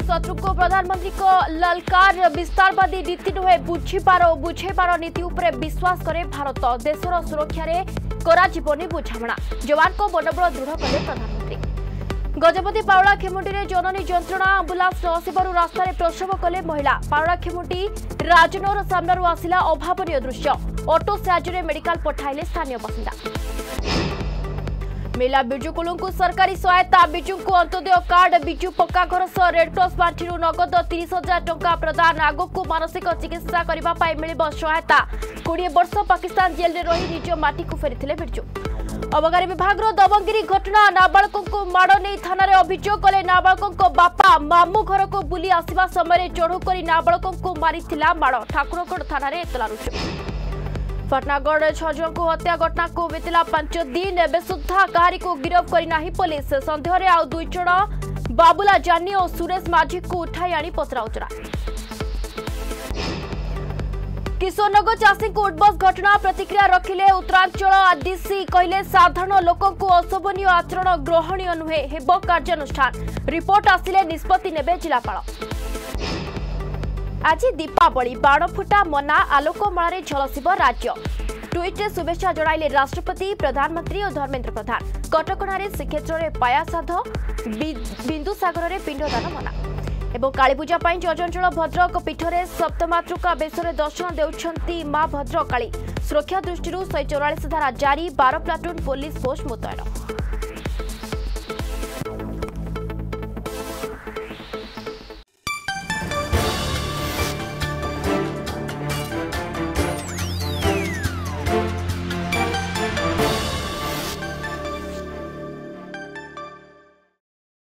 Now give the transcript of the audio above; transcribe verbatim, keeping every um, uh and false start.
शत्रु को प्रधानमंत्री को ललकार विस्तारवादी नीति नुहे बुझीपार बुझेबार नीति उपरे विश्वास करे भारत देशर सुरक्षा रे कराजीवनी बुझामणा जवान को मनोबल दृढ़ कले प्रधानमंत्री। गजपति पावड़ा खेमुंडी रे जननी जंत्रणा आंबुलांस नआसिबारु रास्तार प्रसव कले महिला पावड़ा खेमुंडी राजनौर सामनारु आसिला अभावनीय दृश्य ऑटो साहाय्य मेडिकल पठाइले स्थानीय बासिंदा। मिला बिजु कुलू को सरकारी सहायता बिजु को अंत्योदय कार्ड बिजु पक्का घर सह रेडक्रॉस पार्टी नगद तीस हजार टंका प्रदान आगो को मानसिक चिकित्सा करने मिल सहायता कोड़े वर्ष पाकिस्तान जेल में रही निज माटी को फेरी बिजु। अबकारी विभाग दबंगिरी घटना नाबालकों को माड़ नहीं थाना अभियोग कले नाबालकों बापा मामू घर को बुली आसवा समय चढ़ू कर नाबालकों को मारी माड़ ठाकुरगढ़ थाना एतला रुजु। पटनागढ़ छह जन को हत्या घटना को बीतला पांच दिन एवं सुधा कहारी को गिरफ्त करना पुलिस सन्देह आउ दुई जन बाबुला जानी और सुरेश माझी को उठाई आनी पचराउचरा। किशोरनगर चाषी को उठबस घटना प्रतिक्रिया रखिले उत्तरांचल आदिसी कहले साधारण लोकों को अशोभनीय आचरण ग्रहणीय नुहे हेब कार्यानुष्ठान रिपोर्ट आसिले निष्पत्ति नेबे जिलापाल। आज दीपावली बाण फुटा मना आलोकमाला झलसिब राज्य ट्विट रे शुभेच्छा जणाइले राष्ट्रपति प्रधानमंत्री और धर्मेंद्र प्रधान। कटकणारे श्रीक्षेत्र में पायासाध बिंदुसागर में पिंडदान मना एवं कालीपूजा जजंचल भद्रक पीठरे सप्तमातृका बेशरे दर्शन देउछंती मां भद्रकाली सुरक्षा दृष्टि एक सौ चौवालीस धारा जारी बारह प्लाटून पुलिस फोर्स मुतयन।